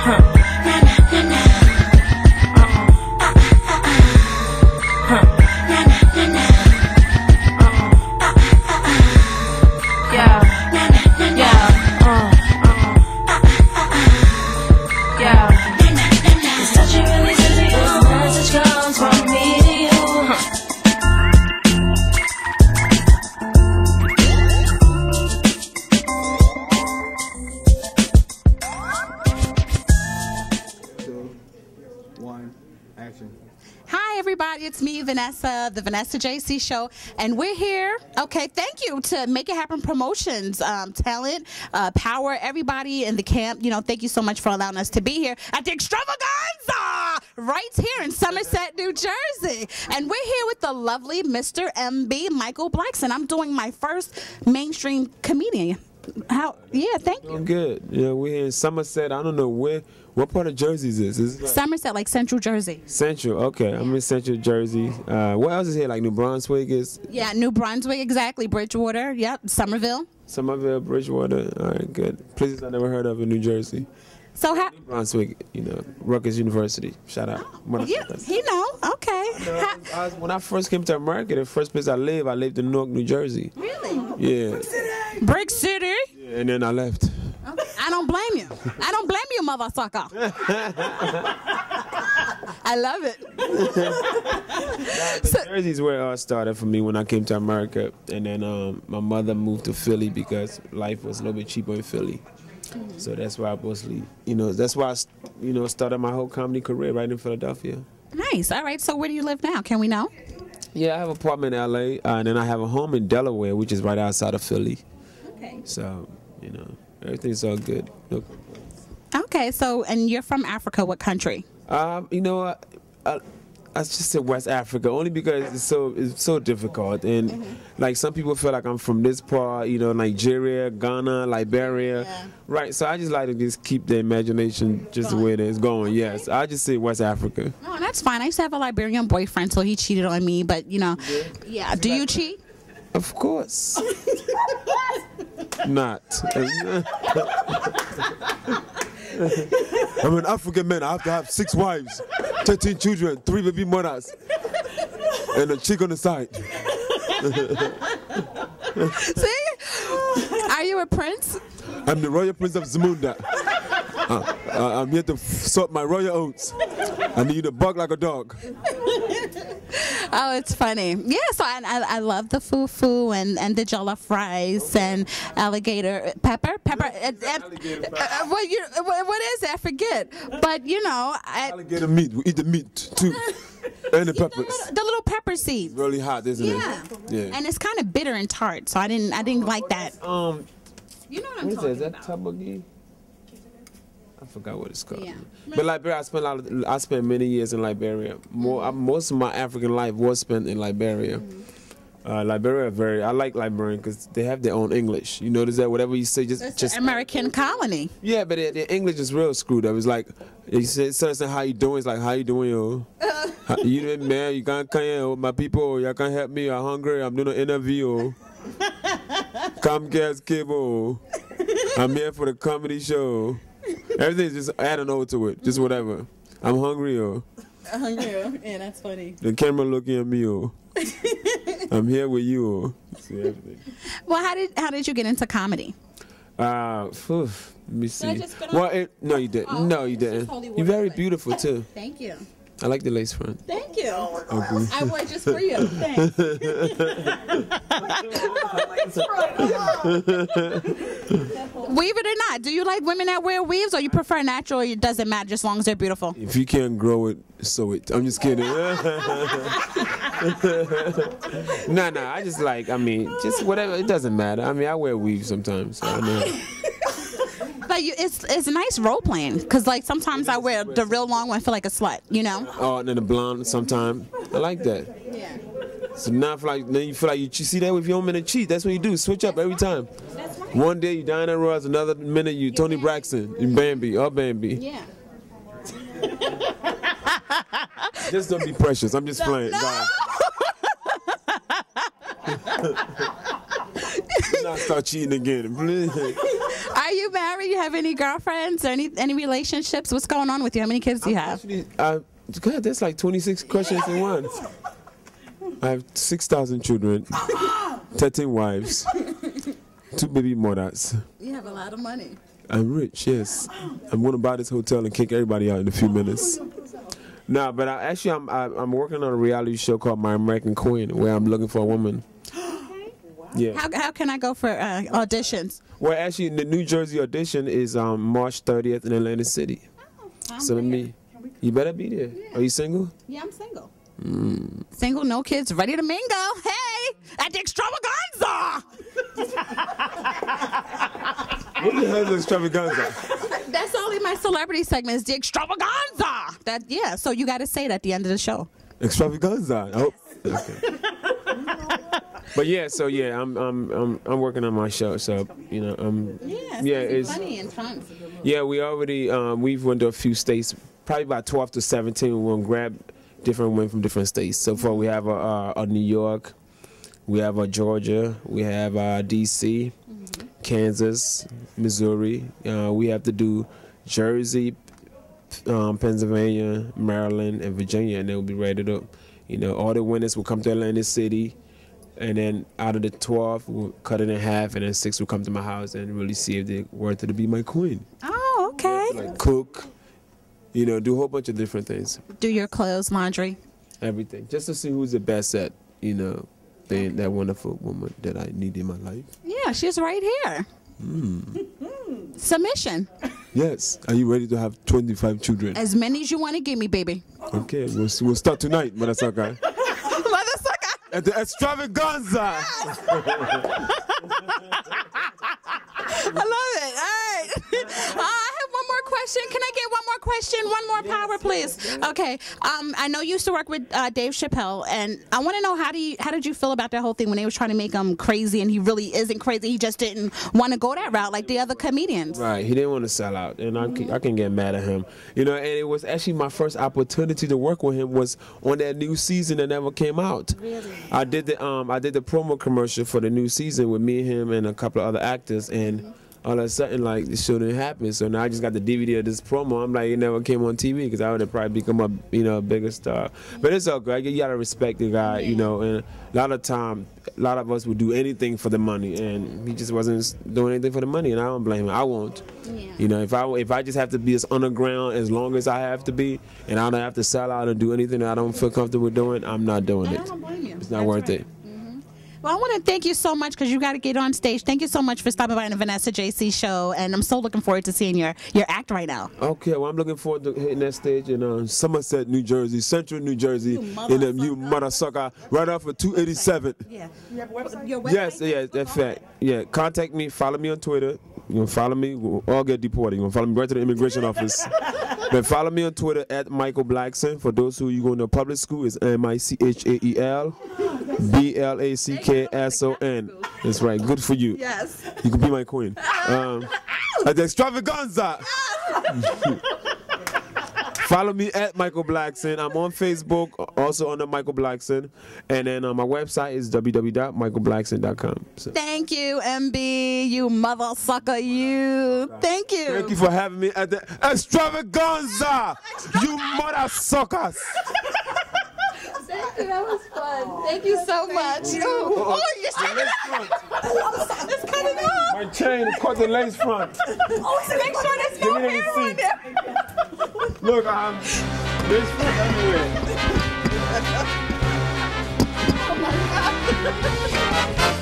Hi, everybody. It's me, Vanessa, the Vanessa Jasey Show, and we're here. Okay, thank you to Make It Happen Promotions, talent, power, everybody in the camp. You know, thank you so much for allowing us to be here at the Extravaganza right here in Somerset, New Jersey. And we're here with the lovely Mr. MB, Michael Blackson. I'm doing my first mainstream comedian. Yeah, thank you. Good. Yeah, we're here in Somerset. I don't know what part of Jersey is this? Is it like Somerset, like Central Jersey. Central, okay. Yeah. I'm in Central Jersey. What else is here? Like New Brunswick is? Yeah, New Brunswick, exactly. Bridgewater, yep. Somerville. Somerville, Bridgewater. All right, good. Places I never heard of in New Jersey. So New Brunswick, you know, Rutgers University. Shout out. Yeah, you know, okay. When I first came to America, the first place I lived in Newark, New Jersey. Really? Yeah. Brick City? Yeah, and then I left. Okay. I don't blame you. I don't blame you, mother sucker. I love it. New Jersey's where it all started for me when I came to America. And then my mother moved to Philly because life was a little bit cheaper in Philly. So that's why I mostly, that's why I, started my whole comedy career right in Philadelphia. Nice. All right. So where do you live now? Can we know? Yeah, I have an apartment in L.A. And then I have a home in Delaware, which is right outside of Philly. Okay. So, everything's all good. No. Okay. So, and you're from Africa. What country? I just said West Africa only because it's so difficult, and like some people feel like I'm from this part, Nigeria, Ghana, Liberia, right? So I just like to just keep the imagination just the way that it's going. Yes, I just say West Africa. Oh, that's fine. I used to have a Liberian boyfriend, so he cheated on me. But yeah. Do you cheat? Of course. Not. I'm an African man. I have to have 6 wives, 13 children, 3 baby mothers, and a chick on the side. See? Are you a prince? I'm the royal prince of Zamunda. I'm here to sort my royal oats. I need to bark like a dog. Oh, it's funny. Yeah, so I love the fufu and the jollof rice and alligator pepper. Alligator pepper. What is it? I forget. But alligator meat. We eat the meat too, and the peppers. The little pepper seeds. Really hot, isn't it? Yeah. And it's kind of bitter and tart, so I didn't like that. You know what I'm talking about? Is that tabagi? I forgot what it's called. Yeah. But Liberia, I spent many years in Liberia. Most of my African life was spent in Liberia. Liberia, I like Liberian because they have their own English. You notice that whatever you say, just American colony. Yeah, but their English is real screwed up. It's like you say something, how you doing? It's like, how you doing, yo? You didn't man, you can't come here, my people. Y'all can't help me. I'm hungry. I'm doing an interview. Come get cable. I'm here for the comedy show. Everything's just adding over to it. Just whatever. I'm hungry, yo. Yeah, that's funny. The camera looking at me, yo. I'm here with you, yo. See everything. Well, how did you get into comedy? Let me see. No, you didn't. Oh, no, you didn't. You're very beautiful too. Thank you. I like the lace front. Thank you. Okay. I wore it just for you. Thanks. Weave it or not? Do you like women that wear weaves, or you prefer natural, or it doesn't matter as long as they're beautiful? If you can't grow it, sew it. I'm just kidding. Nah. I just just whatever. It doesn't matter. I wear weaves sometimes. So I know. But it's nice role playing, because like sometimes I wear the real long one, I feel like a slut, Oh, and then the blonde sometimes. I like that. Yeah. So now then you feel like you see that with your minute cheat. That's what you do. Switch up every time. That's right. One day you Diana Ross, another minute you Tony Braxton, you Bambi, or Bambi. Yeah. Just don't be precious. I'm just playing. No. Do not start cheating again, please. Are you married? You have any girlfriends or any relationships? What's going on with you? How many kids do you have? Actually, God, that's like 26 questions in one. I have 6,000 children, 13 wives, 2 baby mothers. You have a lot of money. I'm rich, yes. I'm going to buy this hotel and kick everybody out in a few minutes. No, but I'm working on a reality show called My American Queen, where I'm looking for a woman. Yeah. How can I go for auditions? Well, actually, the New Jersey audition is March 30th in Atlantic City. So let me. You better be there. Yeah. Are you single? Yeah, I'm single. Single, no kids, ready to mingle. Hey, at the extravaganza. What the hell is extravaganza? That's only my celebrity segment. Is the extravaganza. So you got to say it at the end of the show. Extravaganza. Oh, okay. But I'm working on my show. So it's funny and fun. Yeah, we already we've went to a few states, probably about 12 to 17. We're gonna grab different women from different states. So far, we have a New York, we have a Georgia, we have D.C., Kansas, Missouri. We have to do Jersey, Pennsylvania, Maryland, and Virginia, and they'll be ready to, all the winners will come to Atlantic City, and then out of the 12, we'll cut it in half, and then 6 will come to my house and really see if they're worthy to be my queen. Oh, okay. Like cook, do a whole bunch of different things. Do your clothes, laundry. Everything. Just to see who's the best at, being that wonderful woman that I need in my life. Yeah, she's right here. Submission. Yes. Are you ready to have 25 children? As many as you want to give me, baby. Okay, we'll start tonight, Madasaka. Madasaka. At the extravaganza. I love it. All right. I have one more question. Can I get one more question? One more power, please. Okay. I know you used to work with Dave Chappelle, and I want to know how did you feel about that whole thing when they was trying to make him crazy, and he really isn't crazy. He just didn't want to go that route like the other comedians. Right. He didn't want to sell out, and I can get mad at him. And it was actually my first opportunity to work with him was on that new season that never came out. Really? I did the promo commercial for the new season with me, him, and a couple of other actors, and all of a sudden, like, the show didn't happen. So now I just got the DVD of this promo. I'm like, it never came on TV because I would have probably become a bigger star. But it's all good. You gotta respect the guy, and a lot of time, a lot of us would do anything for the money, and he just wasn't doing anything for the money, and I don't blame him. I won't. Yeah. If I just have to be as underground as long as I have to be, and I don't have to sell out and do anything that I don't feel comfortable doing, I'm not doing it. I don't blame you. It's not worth it. Well, I want to thank you so much because you got to get on stage. Thank you so much for stopping by on the Vanessa Jasey show, and I'm so looking forward to seeing your act right now. Okay, well, I'm looking forward to hitting that stage in Somerset, New Jersey, Central New Jersey, you mother sucker, right off of 287. Yeah. You have a website? Your website? Yes, that's fact. Yeah, contact me, follow me on Twitter. You can follow me, we'll all get deported. You can follow me right to the immigration office. But follow me on Twitter at Michael Blackson. For those who you go to public school, it's MICHAEL BLACKSON. That's right. Good for you. Yes. You can be my queen. At the extravaganza. Follow me at Michael Blackson. I'm on Facebook, also under Michael Blackson. And then my website is www.michaelblackson.com. So. Thank you, MB. You mother sucker, you. Thank you. Thank you for having me at the extravaganza. You mother suckers. Thank you. That was fun. Thank you so much. Oh, you're shaking it. It's cutting off. My chain is caught the lace front. Oh, so make sure there's no hair on there. Look, lace front everywhere. Oh my God.